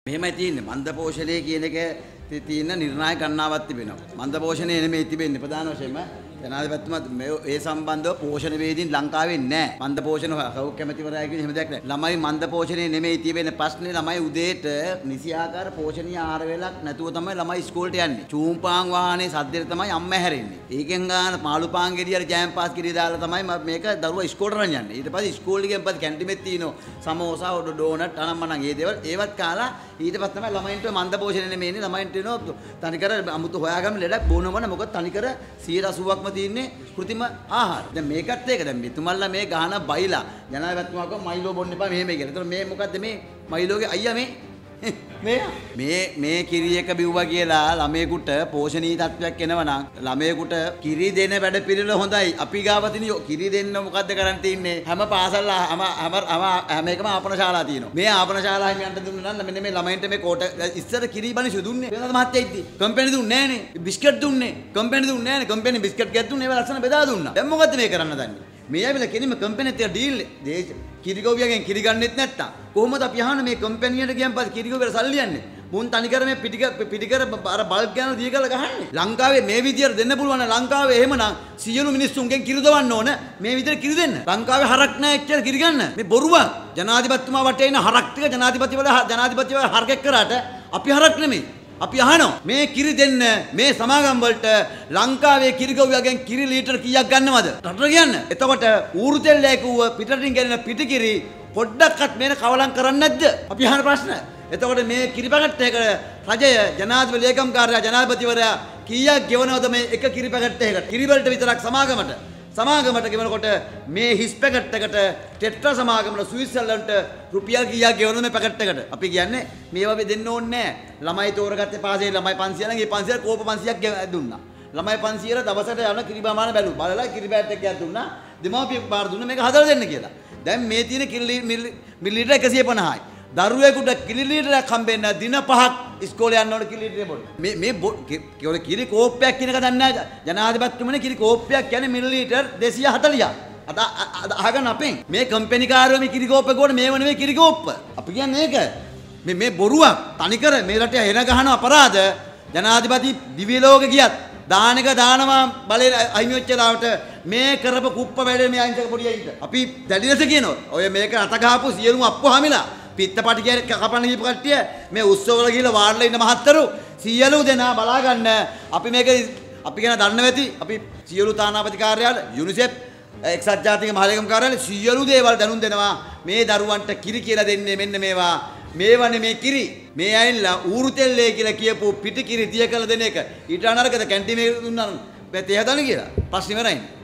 මෙහෙමයි තියෙන්නේ මන්ද පෝෂණය කියන එක තියෙන නිර්ණායක ගණනාවක් තිබෙනවා. මන්ද පෝෂණය නෙමෙයි තිබෙන්නේ ප්‍රධාන වශයෙන්ම ජනාධිපතිතුමා ඒ සම්බන්ධව පෝෂණ වේදීන් ලංකාවේ නැහැ. මන්ද පෝෂණ කවුරු කැමතිවරයා කියන එහෙම දෙයක් නැහැ. ළමයි මන්ද පෝෂණය නෙමෙයි තියෙන්නේ ප්‍රශ්නේ ළමයි උදේට නිසියාකාර පෝෂණීය ආහාර වේලක් නැතුව තමයි ළමයි ඉස්කෝලේට යන්නේ. චූම්පාන් වාහනේ සද්දෙට තමයි අම්මා හැරෙන්නේ. ඒකෙන් ගාන පාළු පාන් ගෙඩියට ජෑම් පාස් කිරි දාලා තමයි මේක දරුවා ඉස්කෝලේට රන් යන්නේ. ඊට පස්සේ ඉස්කෝලේ ගියන් පස්සේ කැන්ටිමෙත් තියෙනවා සමෝසා ඩෝනට් අනම්මනම් ඒ දේවල් ඒවත් කාලා ඊට පස්සේ තමයි ළමයින්ට මන්ද පෝෂණය නෙමෙයි ළමයින්ට එනවා තනිකර අමුතු හොයාගන්න ලෙඩක් බොනවන මොකද තනිකර 80%ක්ම තියෙන්නේ කෘතිම ආහාර. දැන් මේකත් ඒක දැන් මෙතුමල්ලා මේ ගහන බයිලා ජනාධිපතිතුමා කව මයිලෝ බොන්න එපා මෙහෙම කියලා. ඒතර මේ මොකද්ද මේ මයිලෝගේ අයියා මේ කිරි එක බිව්වා කියලා ළමයෙකුට පෝෂණීය තත්ත්වයක් එනවනම් ළමයෙකුට කිරි දෙන වැඩ පිළිවෙල හොඳයි. අපි ගාව තියෙන කිරි දෙන්න මොකද්ද කරන් තින්නේ? හැම පාසල් හැම එකම ආපන ශාලා තියෙනවා. මේ ආපන ශාලා හිමියන්ට දුන්නා නම් මෙන්න මේ ළමයින්ට මේ කෝට ඉස්සර කිරි බණිසු දුන්නේ. වෙනද මහත්තයා ඉද්දි. කම්පැනි දුන්නේ නැහනේ. බිස්කට් දුන්නේ. කම්පැනි දුන්නේ නැහනේ. කම්පැනි බිස්කට් ගෙත් දුන්නේ. ඒවා ලස්සන බෙදා දුන්නා. දැන් මොකද්ද මේ කරන්න දන්නේ? මේ ඇවිල්ලා කෙනෙම කම්පැනිත් එක්ක ඩීල් කිරිගොවියගෙන් කිරි ගන්නෙත් නැත්තම් කොහොමද අපි අහන්නේ මේ කම්පැනියට ගියන් පස්සේ කිරිගොවියට සල්ලි යන්නේ මුන් තනිකර මේ පිටිකර අර බල්බ් ගන්න දී කරලා ගහන්නේ ලංකාවේ මේ විදියට දෙන්න පුළුවන් නම් ලංකාවේ එහෙමනම් සියලු මිනිස්සුන්ගෙන් කිරි දවන්න ඕන මේ විදියට කිරි දෙන්න ලංකාවේ හරක් නැහැ එච්චර කිරි ගන්න මේ බොරුවක් ජනාධිපතිතුමා වටේ ඉන්න හරක් ටික ජනාධිපතිවල හරකෙක් කරාට අපි හරක් නෙමෙයි අපි අහනවා මේ කිරි දෙන්න මේ සමාගම් වලට ලංකාවේ කිරිගොවියගෙන් කිරි ලීටර් කීයක් ගන්නවද රටට කියන්න. එතකොට ඌරු තෙල්ලේ කිව්ව පිටරටින් ගෙනෙන පිටිකිරි පොඩ්ඩක්වත් මේන කවලම් කරන්නේ නැද්ද? අපි අහන ප්‍රශ්න. එතකොට මේ කිරි පැකට් එක රජය ජනාධිපති ලේකම් කාර්යාලය ජනාධිපතිවරයා කීයක් ගෙවනවද මේ එක කිරි පැකට් එකකට? කිරි වලට විතරක් සමාගමට ගෙවනකොට මේ හිස් පැකට් එකට ටෙට්‍රා සමාගමට ස්විට්සර්ලන්ඩ්ට රුපියල් කීයක් ගෙවනවද මේ පැකට් එකට? අපි කියන්නේ මේවා දෙන්න ඕනේ නැහැ. ළමයි තෝරගත්තේ පාසලේ ළමයි 500 නම් ඒ 500 කෝප 500ක් දුන්නා. ළමයි 500 දවසට යන කිරි ප්‍රමාණය බලලා කිරි බෑට් එකක් දුන්නා. දෙමාපියෙක් බාර දුන්නා මේක හදලා දෙන්න කියලා. දැන් මේ තියෙන මිලිලීටර 150යි. දරුවෙකුට කිලිලීටරයක් හම්බෙන්න දින 5ක් ඉස්කෝලේ යන්න ඕන කිලිලීටරේ බොන්න. මේ කිරි කෝප්පයක් කියන එක දන්නේ නැහැ. ජනාධිපතිතුමනේ කිරි කෝප්පයක් කියන්නේ මිලිලීටර් 240ක්. අද අහගන්න අපෙන් මේ කම්පැනි කාර්යෝ මේ කිරි කෝප්ප ගොඩ මේව නෙමෙයි කිරි කෝප්ප. අපි කියන්නේ ඒක. මේ බොරුවක්. තනිකර මේ රටේ එන ගහන අපරාධ ජනාධිපති දිව්‍ය ලෝකෙ ගියත් දානක දානවා බලේ අහිමි වෙච්ච ලාවට මේ කරපු කුප්ප වැඩේ මේ අයින්තක පොඩි අයින්ට. අපි දැඩි ලෙස කියනවා. ඔය මේක අත ගහපු සියලුම අප්පු හැමිලා පිත්තපටි කියන කපන්න ගිහපු කට්ටිය මේ උත්සවවල ගිහලා වාඩිලා ඉන්න මහත්තරු සියලු දෙනා බලා ගන්න අපි මේක අපි ගැන දන්න වෙති අපි සියලු තානාපති කාර්යාල යුනිසෙෆ් එක්සත් ජාතික මහලේකම් කාර්යාලය සියලු දේවල් දැනුම් දෙනවා මේ දරුවන්ට කිරි කියලා දෙන්නේ මෙන්න මේවනේ මේ කිරි මේ ඇයිලා ඌරු තෙල්ලේ කියලා කියපු පිටි කිරි තිය කළ දෙන එක ඊට අනරකද කැන්ටින් එකේ දුන්නා නම් පැත්තේ හදන්න කියලා ප්‍රශ්නේ ඉවරයි